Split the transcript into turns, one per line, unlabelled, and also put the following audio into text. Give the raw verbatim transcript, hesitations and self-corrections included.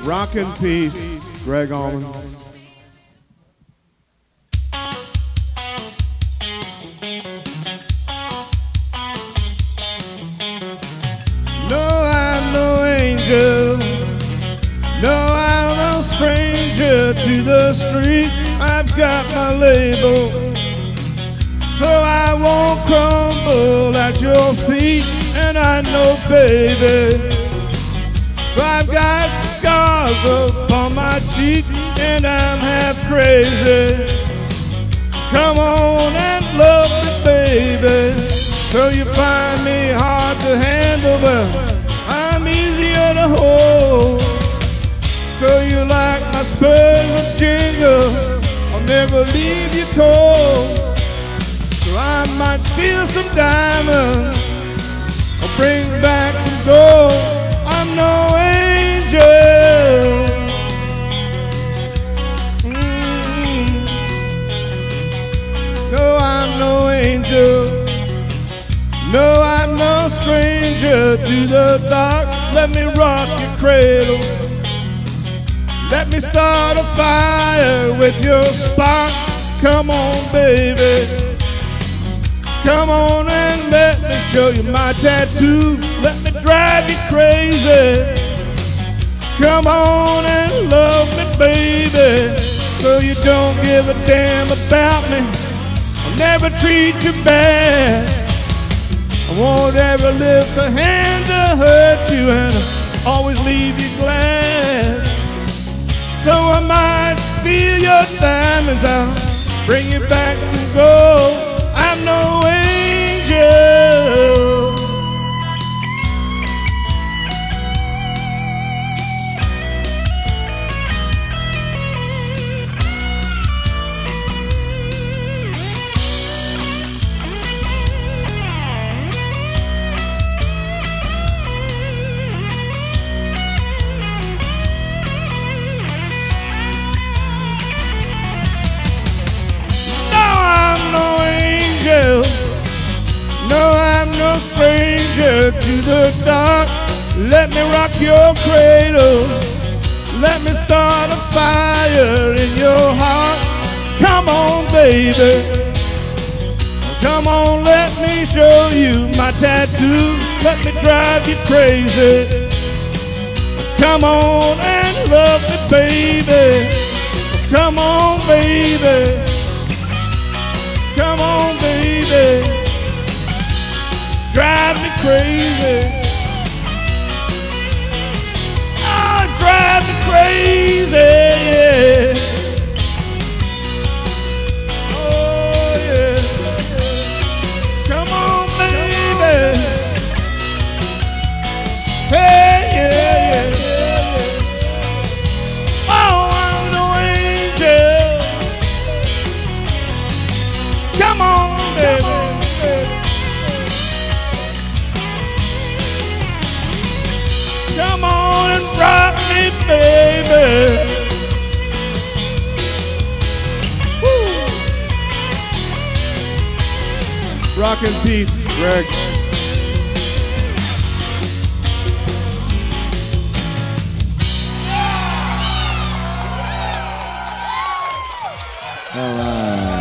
Rock in peace, Greg Allman. No, I'm no angel. No, I'm no stranger to the street. I've got my label, so I won't crumble at your feet. And I know, baby, so I've got scars upon my cheek, and I'm half crazy. Come on and love me, baby. So you find me hard to handle, but I'm easier to hold. So you like my spurs of jingle, I'll never leave you cold. So I might steal some diamonds, I'll bring back some gold. I'm no angel. Mm-hmm. No, I'm no angel. No, I'm no stranger to the dark. Let me rock your cradle. Let me start a fire with your spark. Come on, baby. Come on and let me show you my tattoo. Let me drive you crazy. Come on and love me, baby. So you don't give a damn about me. I'll never treat you bad. I won't ever lift a hand to hurt you, and I'll always leave you glad. So I might steal your diamonds, I'll bring you back some gold. I'm no angel. Stranger to the dark. Let me rock your cradle. Let me start a fire in your heart. Come on, baby. Come on, let me show you my tattoo. Let me drive you crazy. Come on and love me, baby. Come on, baby. Come on, baby. Drive me crazy. Oh, drive me crazy, yeah. Oh, yeah. Come on, baby. Hey, yeah, yeah, yeah. Oh, I'm no angel. Come on, baby. Come on and rock me, baby. Woo. Rock in peace, Greg.
All right.